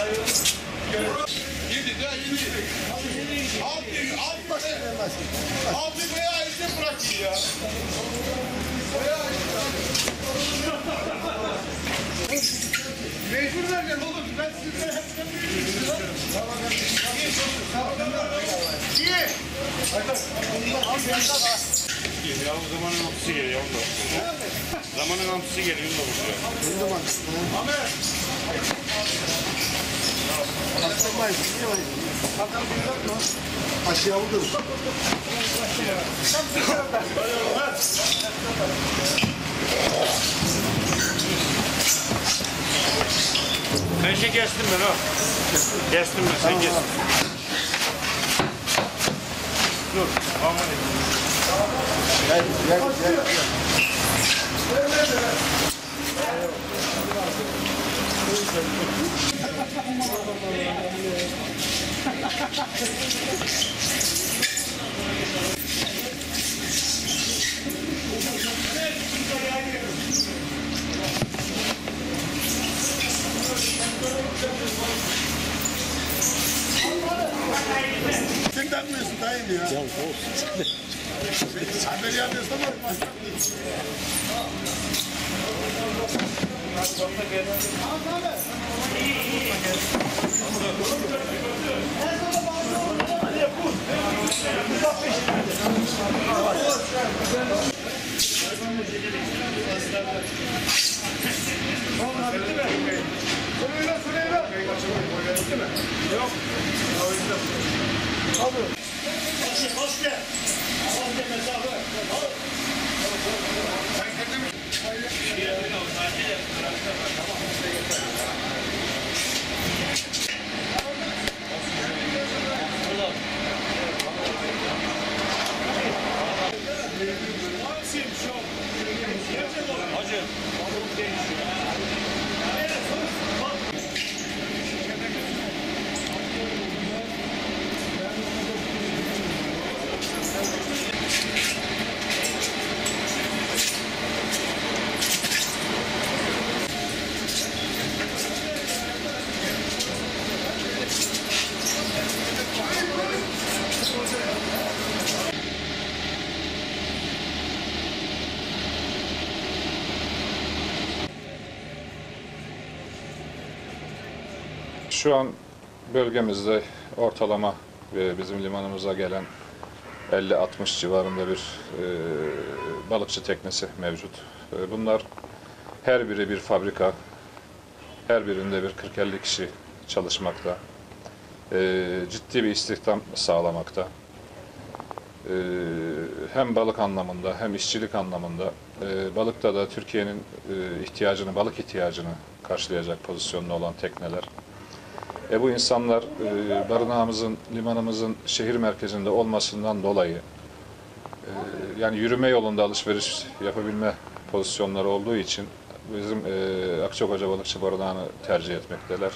Yedi de yedi. Altı bayağı işte bırakıyor ya. Mecbur vereceğim oğlum. Ben size İyi. Ya o zamanın hamsi geliyor onda. Zamanın hamsi geliyor onda vuruyor. Ahmet. Aşağı vurdum. Ben şey kestim ben o. Kestim ben, sen kestin. Dur, aman Gel, gel, gel. Sen takmıyorsun dayım ya. Ya olsun. Sen beni yapıyorsun ama. Yok. Hoş gel. Mesafe. Hacı. Şu an bölgemizde ortalama bizim limanımıza gelen 50-60 civarında bir balıkçı teknesi mevcut. Bunlar her biri bir fabrika, her birinde bir 40-50 kişi çalışmakta. Ciddi bir istihdam sağlamakta. Hem balık anlamında hem işçilik anlamında balıkta da Türkiye'nin balık ihtiyacını karşılayacak pozisyonda olan tekneler. Bu insanlar barınağımızın, limanımızın şehir merkezinde olmasından dolayı yani yürüme yolunda alışveriş yapabilme pozisyonları olduğu için bizim Akçakoca Balıkçı Barınağı'nı tercih etmekteler.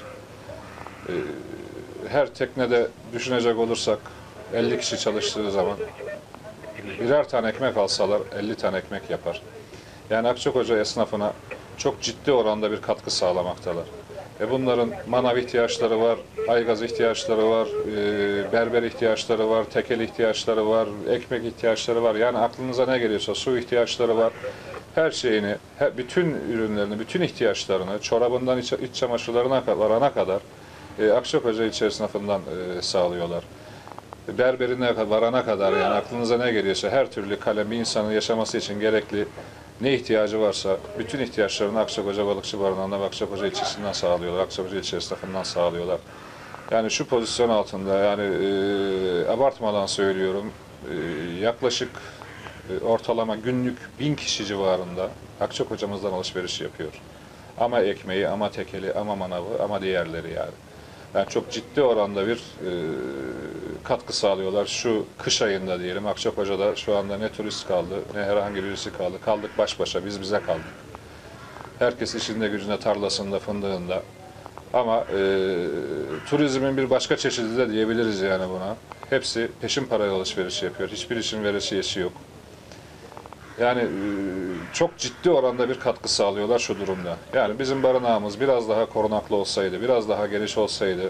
Her teknede düşünecek olursak 50 kişi çalıştığı zaman birer tane ekmek alsalar 50 tane ekmek yapar. Yani Akçakoca esnafına çok ciddi oranda bir katkı sağlamaktalar. Bunların manav ihtiyaçları var, aygaz ihtiyaçları var, berber ihtiyaçları var, tekel ihtiyaçları var, ekmek ihtiyaçları var. Yani aklınıza ne geliyorsa su ihtiyaçları var. Her şeyini, bütün ürünlerini, bütün ihtiyaçlarını, çorabından iç çamaşırlarına varana kadar Akçakoca ilçe esnafından sağlıyorlar. Berberine varana kadar yani aklınıza ne geliyorsa her türlü kalem bir insanın yaşaması için gerekli ne ihtiyacı varsa bütün ihtiyaçlarını Akçakoca Balıkçı Barınağı'nda ve Akçakoca ilçesinden sağlıyorlar. Akçakoca ilçe esnafından sağlıyorlar. Yani şu pozisyon altında yani abartmadan söylüyorum yaklaşık ortalama günlük 1000 kişi civarında Akçakoca'mızdan alışveriş yapıyor. Ama ekmeği, ama tekeli, ama manavı, ama diğerleri yani. Yani çok ciddi oranda bir katkı sağlıyorlar. Şu kış ayında diyelim Akçakoca'da şu anda ne turist kaldı, ne herhangi birisi kaldı. Kaldık baş başa, biz bize kaldık. Herkes işinde gücünde, tarlasında, fındığında. Ama turizmin bir başka çeşidi de diyebiliriz yani buna. Hepsi peşin paraya alışveriş yapıyor. Hiçbir işin veresiye yok. Yani çok ciddi oranda bir katkı sağlıyorlar şu durumda. Yani bizim barınağımız biraz daha korunaklı olsaydı, biraz daha geniş olsaydı,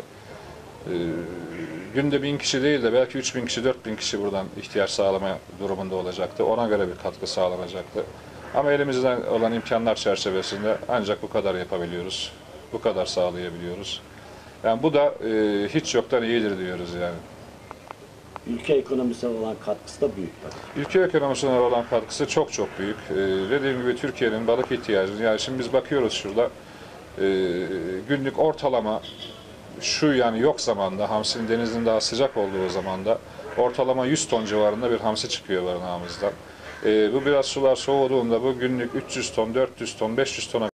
günde 1000 kişi değil de belki 3000 kişi, 4000 kişi buradan ihtiyaç sağlama durumunda olacaktı. Ona göre bir katkı sağlanacaktı. Ama elimizden olan imkanlar çerçevesinde ancak bu kadar yapabiliyoruz. Bu kadar sağlayabiliyoruz. Yani bu da hiç yoktan iyidir diyoruz yani. Ülke ekonomisine olan katkısı da büyük tabii. Ülke ekonomisine olan katkısı çok çok büyük. Dediğim gibi Türkiye'nin balık ihtiyacı, yani şimdi biz bakıyoruz şurada, günlük ortalama şu yani yok zamanda, hamsinin denizin daha sıcak olduğu zamanda ortalama 100 ton civarında bir hamsi çıkıyor barınağımızdan. Bu biraz sular soğuduğunda bu günlük 300 ton, 400 ton, 500 tona